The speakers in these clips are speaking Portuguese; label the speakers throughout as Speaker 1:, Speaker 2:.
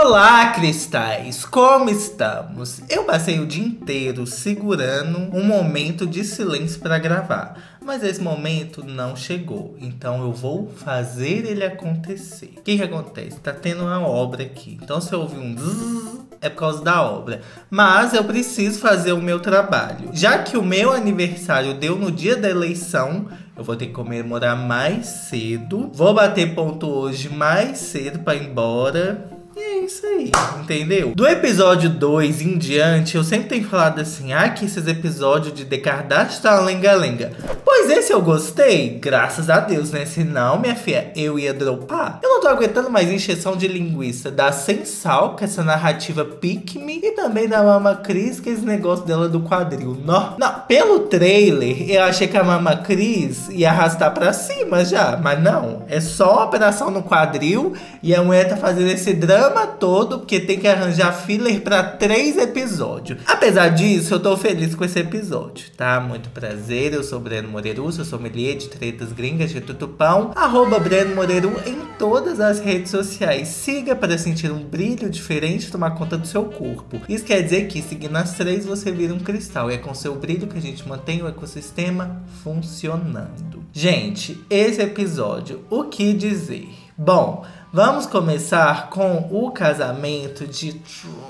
Speaker 1: Olá, cristais! Como estamos? Eu passei o dia inteiro segurando um momento de silêncio para gravar, mas esse momento não chegou, então eu vou fazer ele acontecer. O que acontece? Tá tendo uma obra aqui, então se eu ouvir um zzz, é por causa da obra. Mas eu preciso fazer o meu trabalho. Já que o meu aniversário deu no dia da eleição, eu vou ter que comemorar mais cedo. Vou bater ponto hoje mais cedo para ir embora. E é isso aí, entendeu? Do episódio 2 em diante, eu sempre tenho falado assim, que esses episódios de The Kardashians tá lenga-lenga. Pois esse eu gostei, graças a Deus, né? Senão, minha filha, eu ia dropar. Eu não tô aguentando mais encheção de linguiça da Sem Sal, com essa narrativa Pick Me, e também da Mama Cris, que é esse negócio dela do quadril. Não, pelo trailer, eu achei que a Mama Cris ia arrastar pra cima já, mas não. É só operação no quadril e a mulher tá fazendo esse drama todo porque tem que arranjar filler pra 3 episódios. Apesar disso, eu tô feliz com esse episódio, tá? Muito prazer, eu sou Breno Moreira, sou sommelier de tretas gringas de tutupão, @Breno Moreira em todas as redes sociais. Siga para sentir um brilho diferente e tomar conta do seu corpo. Isso quer dizer que seguindo as 3 você vira um cristal e é com seu brilho que a gente mantém o ecossistema funcionando. Gente, esse episódio, o que dizer? Bom, vamos começar com o casamento de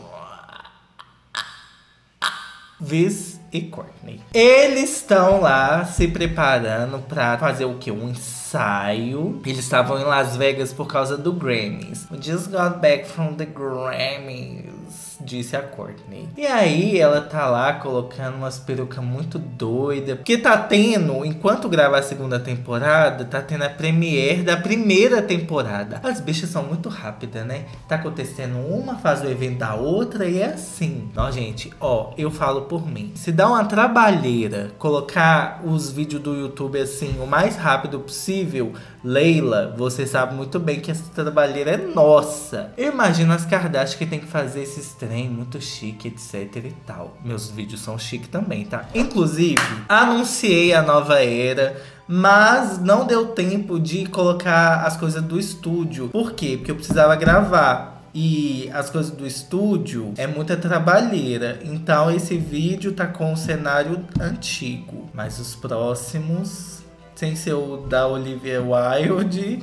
Speaker 1: Travis e Kourtney. Eles estão lá se preparando pra fazer o quê? Um ensaio. Eles estavam em Las Vegas por causa do Grammys. We just got back from the Grammys, disse a Kourtney. E aí ela tá lá colocando umas perucas muito doidas. Porque tá tendo, enquanto grava a segunda temporada, tá tendo a premiere da primeira temporada. As bichas são muito rápidas, né? Tá acontecendo uma, faz o evento da outra e é assim. Ó, gente, eu falo por mim. Se dá uma trabalheira colocar os vídeos do YouTube assim, o mais rápido possível, Leila, você sabe muito bem que essa trabalheira é nossa. Eu imagino as Kardashian que tem que fazer esses trem muito chique, etc e tal. Meus vídeos são chique também, tá? Inclusive, anunciei a nova era, mas não deu tempo de colocar as coisas do estúdio. Por quê? Porque eu precisava gravar. E as coisas do estúdio é muita trabalheira. Então esse vídeo tá com o cenário antigo. Mas os próximos, sem ser o da Olivia Wilde.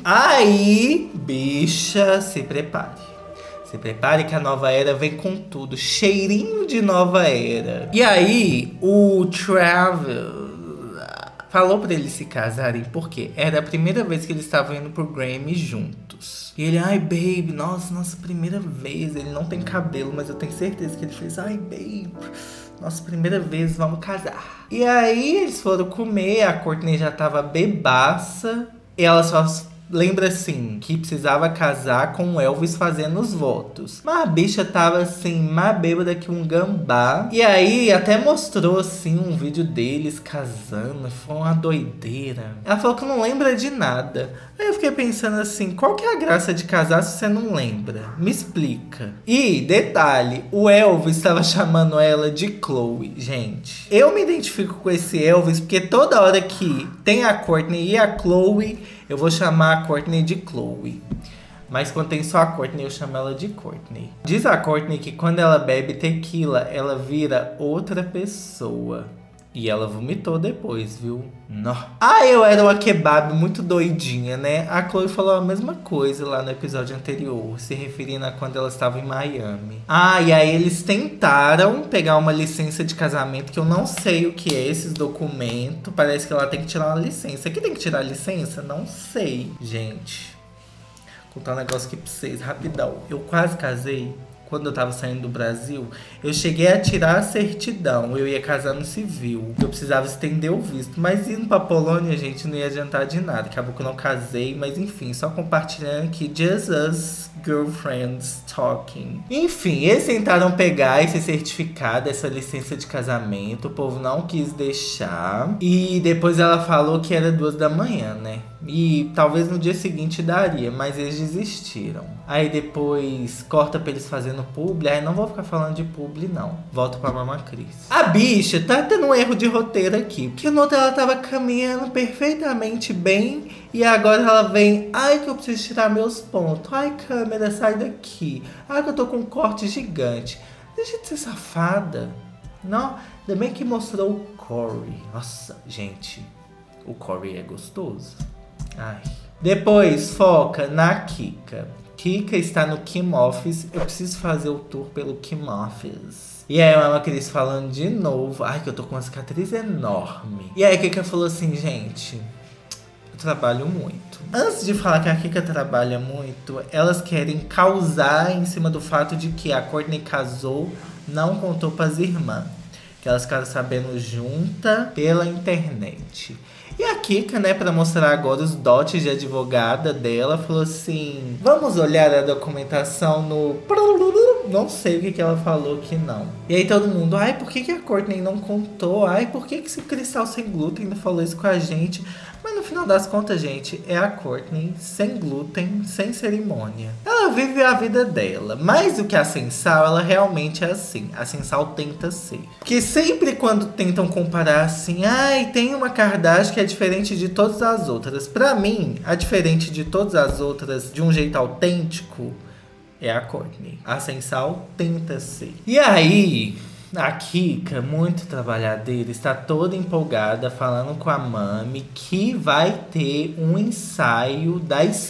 Speaker 1: Aí, bicha, se prepare. Se prepare que a nova era vem com tudo. Cheirinho de nova era. E aí, o Travis falou pra eles se casarem porque era a primeira vez que eles estavam indo pro Grammy juntos. E ele, babe, nossa primeira vez. Ele não tem cabelo, mas eu tenho certeza que ele fez, babe, nossa primeira vez, vamos casar. E aí eles foram comer, a Kourtney já tava bebaça. E ela só lembra assim, que precisava casar com o Elvis fazendo os votos. Mas a bicha tava assim, mais bêbada que um gambá. E aí até mostrou assim um vídeo deles casando. Foi uma doideira. Ela falou que não lembra de nada. Aí eu fiquei pensando assim, qual que é a graça de casar se você não lembra? Me explica. E, detalhe, o Elvis estava chamando ela de Chloe. Gente, eu me identifico com esse Elvis porque toda hora que tem a Kourtney e a Chloe, eu vou chamar a Kourtney de Chloe. Mas quando tem só a Kourtney, eu chamo ela de Kourtney. Diz a Kourtney que quando ela bebe tequila, ela vira outra pessoa. E ela vomitou depois, viu? Não. Eu era uma kebab muito doidinha, né? A Chloe falou a mesma coisa lá no episódio anterior, se referindo a quando ela estava em Miami. E aí eles tentaram pegar uma licença de casamento, que eu não sei o que é esses documentos. Parece que ela tem que tirar uma licença. Aqui tem que tirar a licença? Não sei. Gente, vou contar um negócio aqui pra vocês, rapidão. Eu quase casei. Quando eu tava saindo do Brasil, eu cheguei a tirar a certidão. Eu ia casar no civil. Eu precisava estender o visto. Mas indo pra Polônia, gente, não ia adiantar de nada. Acabou que eu não casei. Mas enfim, só compartilhando aqui. Just us girlfriends talking. Enfim, eles tentaram pegar esse certificado, essa licença de casamento. O povo não quis deixar. E depois ela falou que era 2 da manhã, né? E talvez no dia seguinte daria, mas eles desistiram. Aí depois corta pra eles fazendo publi. Aí não vou ficar falando de publi, não. Volto pra Mama Cris. A bicha tá tendo um erro de roteiro aqui. Porque no outro ela tava caminhando perfeitamente bem. E agora ela vem, ai que eu preciso tirar meus pontos. Ai, câmera, sai daqui. Ai que eu tô com um corte gigante. Deixa de ser safada. Não, ainda bem que mostrou o Corey. Nossa, gente, o Corey é gostoso. Ai. Depois foca na Kika. Kika está no Kim Office. Eu preciso fazer o tour pelo Kim Office. E aí a Mama Cris falando de novo. Ai, que eu tô com uma cicatriz enorme. E aí a Kika falou assim, gente, eu trabalho muito. Antes de falar que a Kika trabalha muito, elas querem causar em cima do fato de que a Kourtney casou, não contou pras irmãs. Que elas ficaram sabendo junta pela internet. E a Kika, né, pra mostrar agora os dotes de advogada dela, falou assim, vamos olhar a documentação no... Não sei o que ela falou que não. E aí todo mundo, ai, por que a Kourtney não contou? Ai, por que esse Cristal Sem Glúten não falou isso com a gente? Mas no final das contas, gente, é a Kourtney sem glúten, sem cerimônia. Ela vive a vida dela. Mais do que a Sensal, ela realmente é assim. A Sensal tenta ser. Porque sempre quando tentam comparar assim, ai, tem uma Kardashian que é diferente de todas as outras. Pra mim, a diferente de todas as outras, de um jeito autêntico, é a Kourtney. A Sensal tenta ser. E aí, a Kika, muito trabalhadeira, está toda empolgada falando com a Mami que vai ter um ensaio das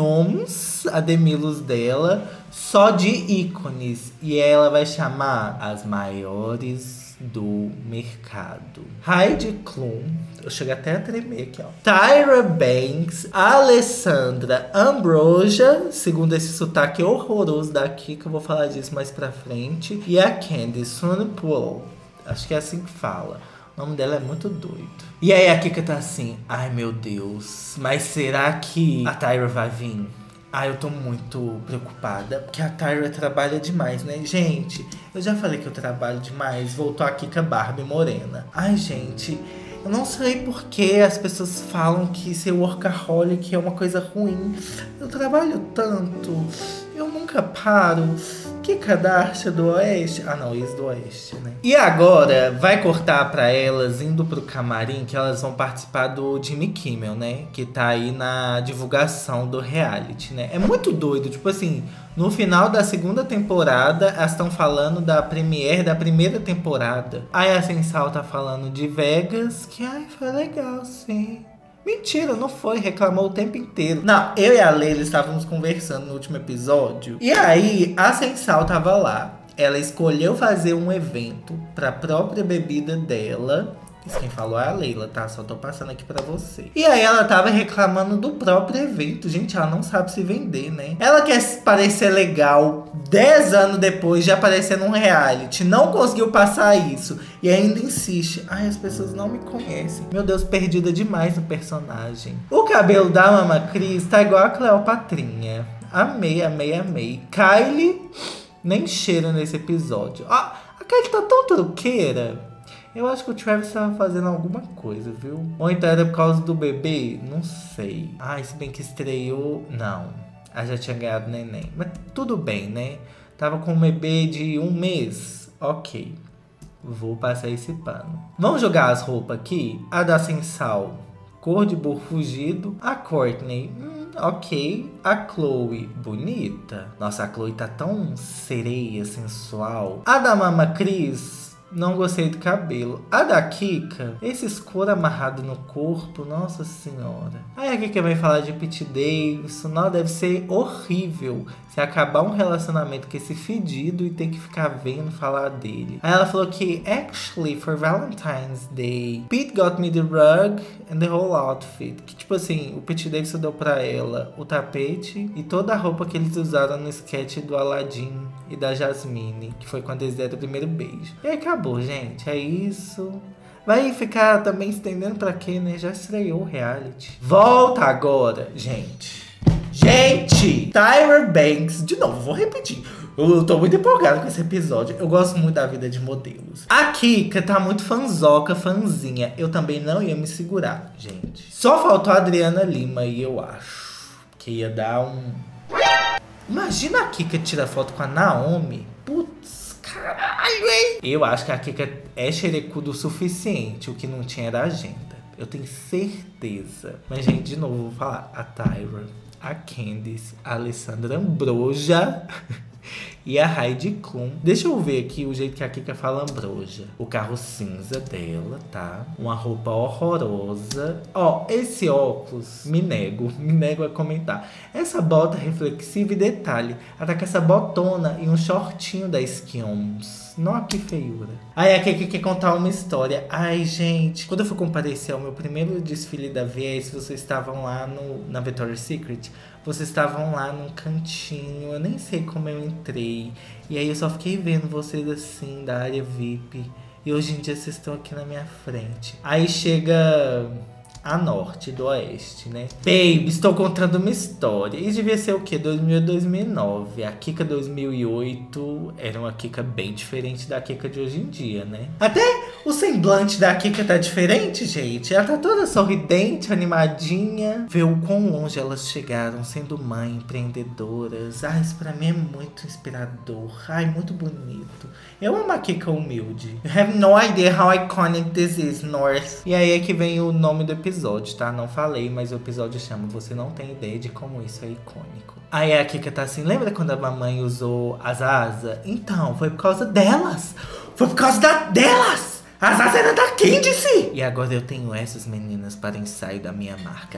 Speaker 1: Skims, a Demilos dela, só de ícones. E ela vai chamar as maiores do mercado. Heidi Klum, eu cheguei até a tremer aqui, ó. Tyra Banks, Alessandra Ambrosio, segundo esse sotaque horroroso daqui, que eu vou falar disso mais pra frente. E a Candice Swanepoel, acho que é assim que fala. O nome dela é muito doido. E aí a Kika tá assim, ai meu Deus, mas será que a Tyra vai vir? Ai, eu tô muito preocupada, porque a Tyra trabalha demais, né? Gente, eu já falei que eu trabalho demais. Voltou a Kika Barbie morena. Ai, gente, eu não sei por que as pessoas falam que ser workaholic é uma coisa ruim. Eu trabalho tanto, eu nunca paro. Que Kardashian do Oeste? Ah, não, ex do Oeste, né? E agora vai cortar pra elas indo pro camarim, que elas vão participar do Jimmy Kimmel, né? Que tá aí na divulgação do reality, né? É muito doido, tipo assim, no final da segunda temporada, elas estão falando da premiere da primeira temporada. Aí a Sensal tá falando de Vegas, que ai, foi legal, sim. Mentira, não foi, reclamou o tempo inteiro. Não, eu e a Leila estávamos conversando no último episódio. E aí, a Sensal tava lá. Ela escolheu fazer um evento pra própria bebida dela. Isso quem falou é a Leila, tá? Só tô passando aqui pra você. E aí ela tava reclamando do próprio evento. Gente, ela não sabe se vender, né? Ela quer parecer legal 10 anos depois de aparecer num reality. Não conseguiu passar isso. E ainda insiste. Ai, as pessoas não me conhecem. Meu Deus, perdida demais no personagem. O cabelo da Mama Cris tá igual a Cleopatrinha. Amei, amei, amei. Kylie nem cheira nesse episódio. Ah, a Kylie tá tão truqueira. Eu acho que o Travis tava fazendo alguma coisa, viu? Ou então era por causa do bebê? Não sei. Ai, se bem que estreou... Não. Ela já tinha ganhado neném. Mas tudo bem, né? Tava com um bebê de 1 mês. Ok. Vou passar esse pano. Vamos jogar as roupas aqui? A da Sensal, cor de burro fugido. A Kourtney, ok. A Khloe, bonita. Nossa, a Khloe tá tão sereia, sensual. A da Mama Cris... Não gostei do cabelo. A da Kika, esse escuro amarrado no corpo, nossa senhora. Aí a Kika vai falar de Pete Davidson. Não, deve ser horrível se acabar um relacionamento com esse fedido e ter que ficar vendo falar dele. Aí ela falou que, actually, for Valentine's Day, Pete got me the rug and the whole outfit. Que tipo assim, o Pete Davidson deu pra ela o tapete e toda a roupa que eles usaram no sketch do Aladdin e da Jasmine, que foi quando eles deram o primeiro beijo. E aí acabou, gente. É isso. Vai ficar também estendendo pra quê, né? Já estreou o reality. Volta agora, gente. Gente! Tyra Banks. De novo, vou repetir. Eu tô muito empolgado com esse episódio. Eu gosto muito da vida de modelos. A Kika tá muito fanzoca, fanzinha. Eu também não ia me segurar, gente. Só faltou a Adriana Lima aí, eu acho. Que ia dar um... Imagina a Kika tirar foto com a Naomi. Putz, caralho, hein? Eu acho que a Kika é xerecudo o suficiente. O que não tinha era agenda. Eu tenho certeza. Mas, gente, de novo, vou falar. A Tyra, a Candiace, a Alessandra Ambrosio e a Heidi Klum. Deixa eu ver aqui o jeito que a Kika fala Ambrosia. O carro cinza dela, tá? Uma roupa horrorosa. Ó, esse óculos, me nego a comentar. Essa bota reflexiva e detalhe. Ela tá com essa botona e um shortinho da Skims. Nossa, que feiura. Aí a Kika quer contar uma história. Ai, gente, quando eu fui comparecer ao meu primeiro desfile da VS, vocês estavam lá na Victoria's Secret. Vocês estavam lá num cantinho, eu nem sei como eu entrei. E aí eu só fiquei vendo vocês assim, da área VIP. E hoje em dia vocês estão aqui na minha frente. Aí chega a norte do oeste, né? Baby, estou contando uma história. Isso devia ser o quê? 2000 a 2009. A Kika 2008 era uma Kika bem diferente da Kika de hoje em dia, né? Até o semblante da Kika tá diferente, gente. Ela tá toda sorridente, animadinha. Vê o quão longe elas chegaram sendo mãe, empreendedoras. Ai, isso pra mim é muito inspirador. Ai, muito bonito. Eu amo a Kika humilde. You have no idea how iconic this is, North. E aí é que vem o nome do episódio, tá? Não falei, mas o episódio chama Você Não Tem Ideia de Como Isso é Icônico. Aí a Kika tá assim, lembra quando a mamãe usou as asas? Então, foi por causa delas. Foi por causa delas. As asas eram da Candiace. E agora eu tenho essas meninas para ensaio da minha marca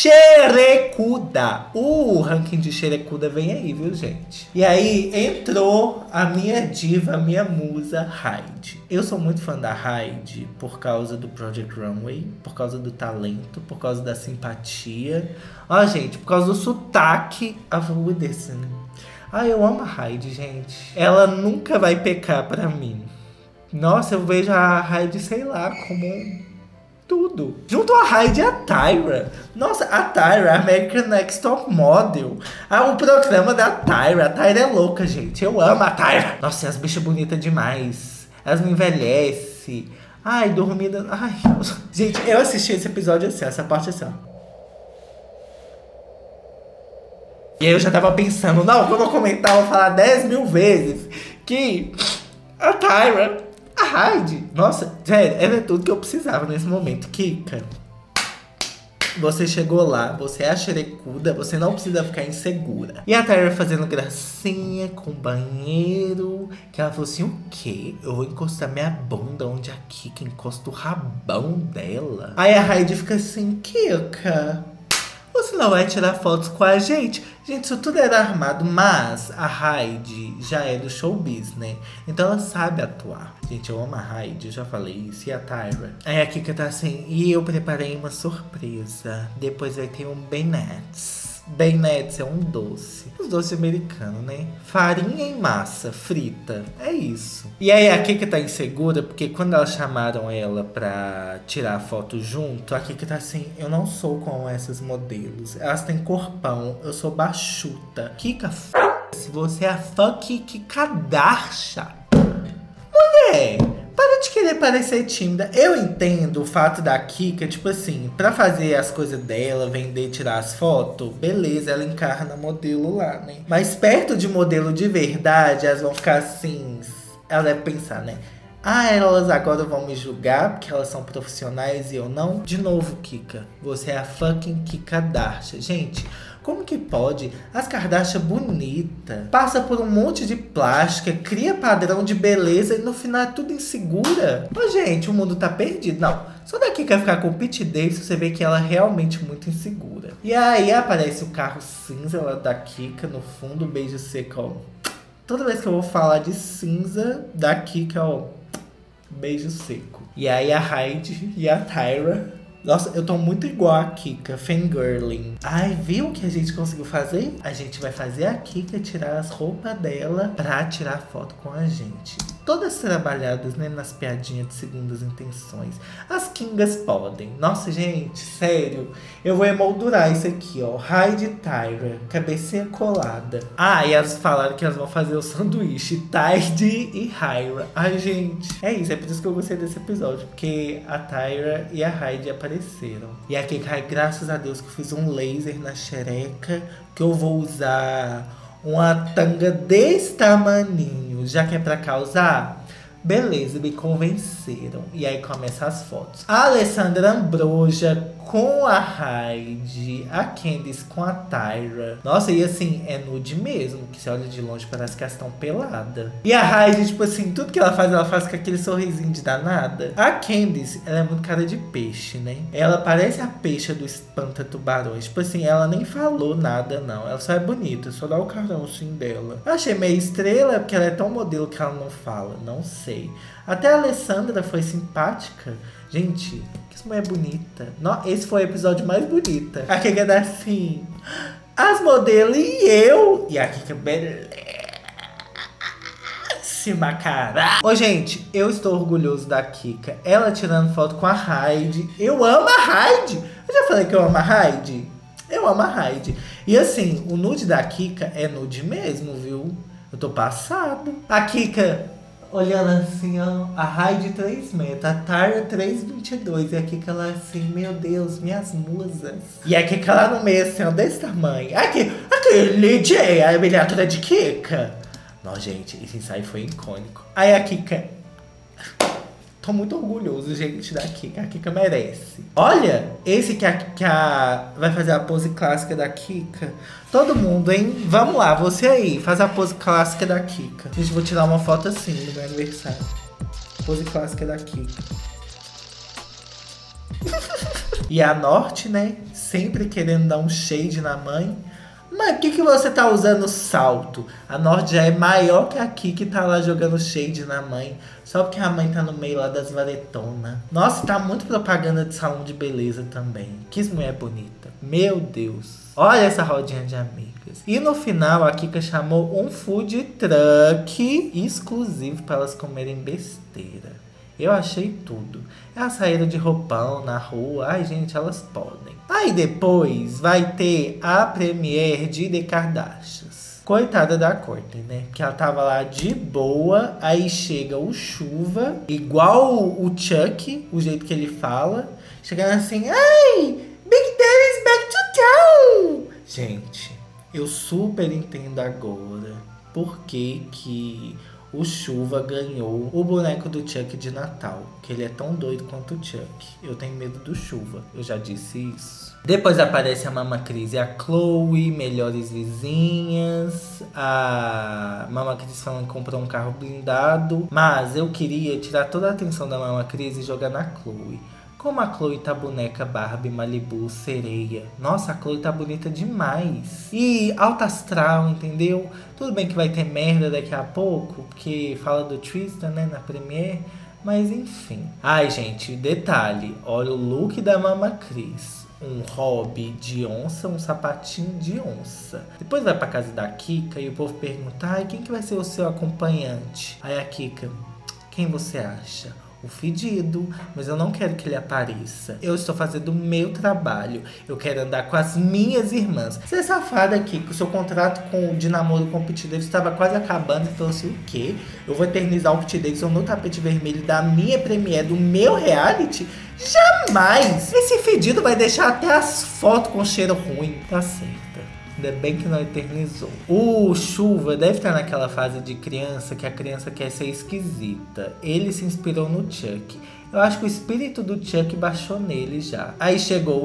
Speaker 1: Xerecuda. O ranking de Xerecuda vem aí, viu, gente? E aí entrou a minha diva, a minha musa, Heidi. Eu sou muito fã da Heidi por causa do Project Runway, por causa do talento, por causa da simpatia. Ó, gente, por causa do sotaque afro-descendente. Ah, eu amo a Heidi, gente. Ela nunca vai pecar pra mim. Nossa, eu vejo a Heidi, sei lá, como tudo. Junto a Heidi e a Tyra. Nossa, a Tyra, American Next Top Model. O programa da Tyra. A Tyra é louca, gente. Eu amo a Tyra. Nossa, as bichas bonitas demais. Elas me envelhecem. Ai, dormida. Ai, gente, eu assisti esse episódio assim, essa parte assim, ó. E aí eu já tava pensando, não, quando eu comentar, eu vou falar 10 mil vezes que a Tyra, a Heidi, nossa, sério, ela é tudo que eu precisava nesse momento. Kika, você chegou lá, você é a xerecuda, você não precisa ficar insegura. E a Tyra fazendo gracinha com o banheiro, que ela falou assim, o quê? Eu vou encostar minha bunda onde a Kika encosta o rabão dela. Aí a Heidi fica assim, Kika, você não vai tirar fotos com a gente? Gente, isso tudo era armado, mas a Heidi já é do showbiz, né? Então ela sabe atuar. Gente, eu amo a Heidi, eu já falei isso. E a Tyra? Aí a Kika tá assim, e eu preparei uma surpresa. Depois vai ter um Bennett's. Bennett's é um doce. Os doces americanos, né? Farinha em massa, frita. É isso. E aí a Kika tá insegura, porque quando elas chamaram ela pra tirar a foto junto, a Kika tá assim, eu não sou como essas modelos. Elas têm corpão, eu sou baixuta. Kika, se você é a fucking Kardashian. Mulher, para de querer parecer tímida. Eu entendo o fato da Kika, tipo assim, pra fazer as coisas dela, vender, tirar as fotos, beleza, ela encarna modelo lá, né? Mas perto de modelo de verdade, elas vão ficar assim, ela deve pensar, né? Elas agora vão me julgar porque elas são profissionais e eu não? De novo, Kika, você é a fucking Kardashian. Gente, como que pode? As Kardashian bonita, passa por um monte de plástica, cria padrão de beleza e no final é tudo insegura. Mas, gente, o mundo tá perdido. Não, só daqui quer ficar com o Pete Davidson, você vê que ela é realmente muito insegura. E aí aparece o carro cinza lá da Kika no fundo, beijo seco, ó. Toda vez que eu vou falar de cinza da Kika, ó, beijo seco. E aí a Heidi e a Tyra, nossa, eu tô muito igual a Kika, fangirling. Ai, viu o que a gente conseguiu fazer? A gente vai fazer a Kika tirar as roupas dela pra tirar foto com a gente. Todas trabalhadas, né, nas piadinhas de segundas intenções. As Kingas podem. Nossa, gente, sério. Eu vou emoldurar isso aqui, ó. Heidi e Tyra, cabecinha colada. E elas falaram que elas vão fazer o sanduíche. Heidi e Hyra. Ai, gente. É isso, é por isso que eu gostei desse episódio. Porque a Tyra e a Heidi apareceram. E aqui, graças a Deus que eu fiz um laser na xereca. Que eu vou usar uma tanga desse tamaninho, já que é pra causar, Beleza, me convenceram. E aí começam as fotos. A Alessandra Ambrosio com a Heidi, a Candice com a Tyra. Nossa, e assim, é nude mesmo, que você olha de longe parece que elas estão peladas. E a Heidi, tipo assim, tudo que ela faz com aquele sorrisinho de danada. A Candice, ela é muito cara de peixe, né? Ela parece a peixe do Espanta Tubarões. Tipo assim, ela nem falou nada, não. Ela só é bonita, só dá o carãozinho dela. Eu achei meio estrela, porque ela é tão modelo que ela não fala. Não sei. Até a Alessandra foi simpática. Gente, que mulher bonita. Esse foi o episódio mais bonito. A Kika dá assim, as modelos e eu. E a Kika belíssima, cara. Ô, gente, eu estou orgulhoso da Kika. Ela tirando foto com a Heidi. Eu amo a Heidi. Eu já falei que eu amo a Heidi. Eu amo a Heidi. E assim, o nude da Kika é nude mesmo, viu? Eu tô passado. A Kika olhando assim, ó, a Heidi 3 metros, a Tyra 3,22. E a Kika lá assim, meu Deus, minhas musas. E a Kika lá no meio assim, ó, desse tamanho. Aquele DJ, a miniatura de Kika. Não, gente, esse ensaio foi icônico. Aí a Kika... Tô muito orgulhoso, gente, da Kika. A Kika merece. Olha, esse que vai fazer a pose clássica da Kika. Todo mundo, hein? Vamos lá, você aí. Faz a pose clássica da Kika. Gente, vou tirar uma foto assim no meu aniversário. Pose clássica da Kika. E a Norte, né? Sempre querendo dar um shade na mãe. Mas por que você tá usando salto? A Norte já é maior que a Kika, tá lá jogando shade na mãe. Só porque a mãe tá no meio lá das varetonas. Nossa, tá muito propaganda de salão de beleza também. Que mulher bonita. Meu Deus. Olha essa rodinha de amigas. E no final, a Kika chamou um food truck exclusivo para elas comerem besteira. Eu achei tudo. Elas saíram de roupão na rua. Ai, gente, elas podem. Aí depois vai ter a premiere de The Kardashians. Coitada da Kourtney, né? Que ela tava lá de boa. Aí chega o Chuva, igual o Chuck, o jeito que ele fala. Chegando assim, ai, Big Daddy's back to town. Gente, eu super entendo agora por que o Chuva ganhou o boneco do Chuck de Natal. Que ele é tão doido quanto o Chuck. Eu tenho medo do Chuva, eu já disse isso. Depois aparece a Mama Cris e a Chloe, melhores vizinhas. A Mama Cris falando que comprou um carro blindado. Mas eu queria tirar toda a atenção da Mama Cris e jogar na Chloe. Como a Chloe tá boneca Barbie, Malibu, sereia. Nossa, a Chloe tá bonita demais. E alta astral, entendeu? Tudo bem que vai ter merda daqui a pouco, porque fala do Tristan, né, na Premiere. Mas enfim. Ai, gente, detalhe. Olha o look da Mama Cris. Um hobby de onça, um sapatinho de onça. Depois vai pra casa da Kika e o povo pergunta, ai, quem que vai ser o seu acompanhante? Aí a Kika, quem você acha? O fedido, mas eu não quero que ele apareça. Eu estou fazendo o meu trabalho. Eu quero andar com as minhas irmãs. Você é safada aqui, que o seu contrato de namoro com o Pete Davidson estava quase acabando. E falou assim, o quê? Eu vou eternizar o Pete Davidson no tapete vermelho da minha premiere, do meu reality? Jamais! Esse fedido vai deixar até as fotos com cheiro ruim. Tá certo. Ainda bem que não eternizou. O Chuva deve estar naquela fase de criança que a criança quer ser esquisita. Ele se inspirou no Chuck. Eu acho que o espírito do Chuck baixou nele já. Aí chegou o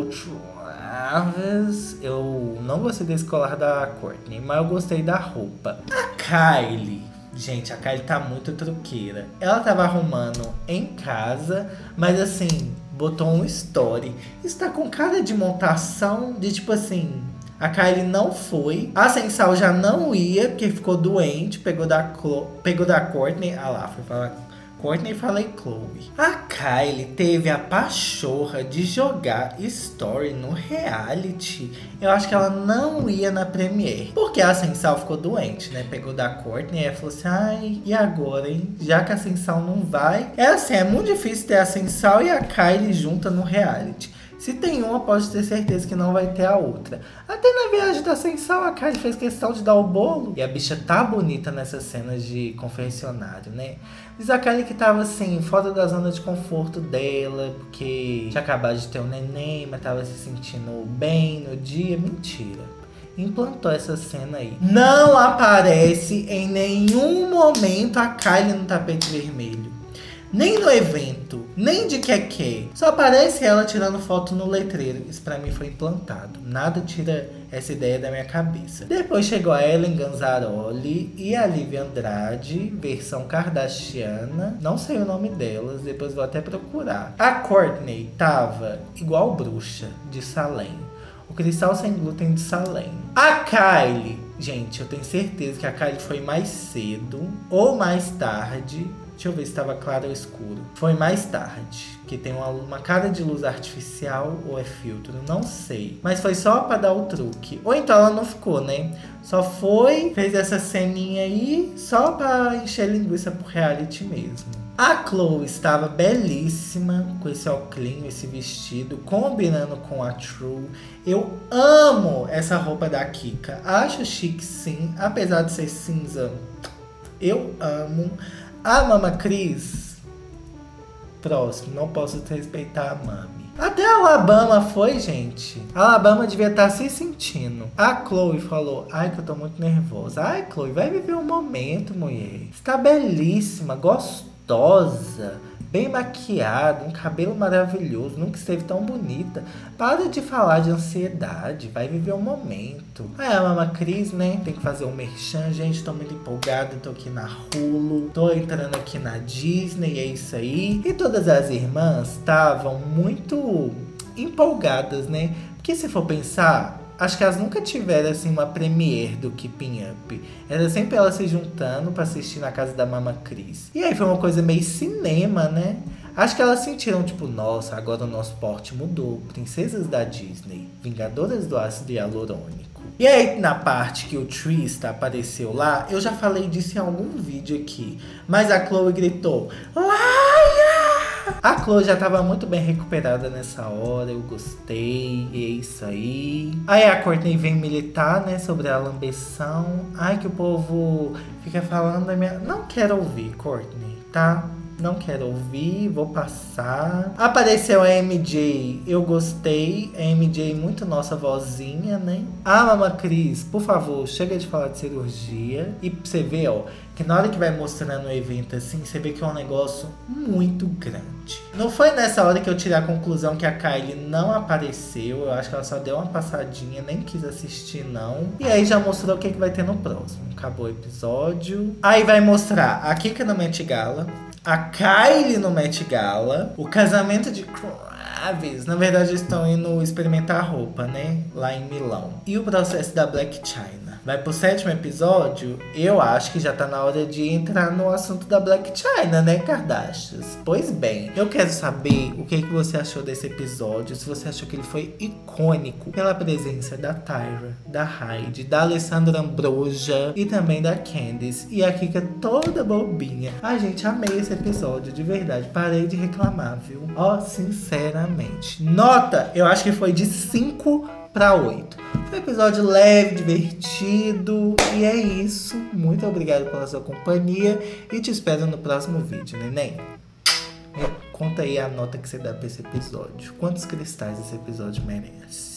Speaker 1: Travis. Eu não gostei desse colar da Kourtney, mas eu gostei da roupa. A Kylie. Gente, a Kylie tá muito truqueira. Ela tava arrumando em casa, mas assim, botou um story. Isso tá com cara de montação, de tipo assim... A Kylie não foi. A Sensal já não ia, porque ficou doente. Pegou da Kourtney. Ah lá, foi falar Kourtney e falei Chloe. A Kylie teve a pachorra de jogar story no reality. Eu acho que ela não ia na Premiere. Porque a Sensal ficou doente, né? Pegou da Kourtney e falou assim, ai, e agora, hein? Já que a Sensal não vai. É assim, é muito difícil ter a Sensal e a Kylie junta no reality. Se tem uma, pode ter certeza que não vai ter a outra. Até na viagem da Ascensão, a Kylie fez questão de dar o bolo. E a bicha tá bonita nessas cenas de confessionário, né? Diz a Kylie que tava assim, fora da zona de conforto dela, porque tinha acabado de ter um neném, mas tava se sentindo bem no dia. Mentira. implantou essa cena aí. Não aparece em nenhum momento a Kylie no tapete vermelho. Nem no evento, nem de que. Só aparece ela tirando foto no letreiro. Isso pra mim foi implantado. Nada tira essa ideia da minha cabeça. Depois chegou a Ellen Ganzaroli e a Lívia Andrade, versão kardashiana. Não sei o nome delas, depois vou até procurar. A Kourtney tava igual bruxa, de Salem. O cristal sem glúten de Salem. A Kylie, gente, eu tenho certeza que a Kylie foi mais cedo ou mais tarde. Deixa eu ver se estava claro ou escuro. Foi mais tarde, que tem uma cara de luz artificial ou é filtro, não sei. Mas foi só pra dar o truque. Ou então ela não ficou, né? Só foi, fez essa ceninha aí, só pra encher linguiça pro reality mesmo. A Khloe estava belíssima com esse óculos, esse vestido, combinando com a True. Eu amo essa roupa da Kika. Acho chique sim, apesar de ser cinza. Eu amo. A Mama Cris, próximo, não posso desrespeitar a Mami. Até a Alabama foi, gente. A Alabama devia estar se sentindo. A Khloe falou, ai que eu tô muito nervosa. Ai, Khloe, vai viver um momento, mulher. Você tá belíssima, gostosa, bem maquiada, um cabelo maravilhoso, nunca esteve tão bonita. Para de falar de ansiedade, vai viver um momento. Aí a Mama Cris, né, tem que fazer um merchan, gente, tô muito empolgada, tô aqui na Hulu, tô entrando aqui na Disney, é isso aí. E todas as irmãs estavam muito empolgadas, né, porque se for pensar, acho que elas nunca tiveram, assim, uma premiere do Keeping Up. Era sempre elas se juntando pra assistir na casa da Mama Cris. E aí foi uma coisa meio cinema, né? Acho que elas sentiram, tipo, nossa, agora o nosso porte mudou. Princesas da Disney, Vingadoras do Ácido Hialurônico. E aí, na parte que o Trista apareceu lá, eu já falei disso em algum vídeo aqui. Mas a Khloe gritou, Laia! A Khloe já tava muito bem recuperada nessa hora, eu gostei, e é isso aí. Aí a Kourtney vem militar, né, sobre a lambeção. Ai, que o povo fica falando da minha... Não quero ouvir, Kourtney, tá? Não quero ouvir, vou passar. Apareceu a MJ, eu gostei. A MJ muito nossa vozinha, né? A Mama Cris, por favor, chega de falar de cirurgia. E pra você ver, ó, que na hora que vai mostrando o evento assim, você vê que é um negócio muito grande. Não foi nessa hora que eu tirei a conclusão que a Kylie não apareceu. Eu acho que ela só deu uma passadinha, nem quis assistir não. E aí já mostrou o que vai ter no próximo. Acabou o episódio. Aí vai mostrar a Kika no Met Gala, a Kylie no Met Gala, o casamento de Kravis. Na verdade, eles estão indo experimentar roupa, né? Lá em Milão. E o processo da Blac Chyna. Vai pro 7º episódio, eu acho que já tá na hora de entrar no assunto da Blac Chyna, né, Kardashians? Pois bem, eu quero saber o que você achou desse episódio. Se você achou que ele foi icônico pela presença da Tyra, da Heidi, da Alessandra Ambrosia e também da Candiace. E a Kika toda bobinha. Ai, gente, amei esse episódio, de verdade. Parei de reclamar, viu? Ó, sinceramente. Nota, eu acho que foi de 5 para 8. Foi um episódio leve, divertido. E é isso. Muito obrigado pela sua companhia. E te espero no próximo vídeo, neném. Conta aí a nota que você dá pra esse episódio. Quantos cristais esse episódio merece?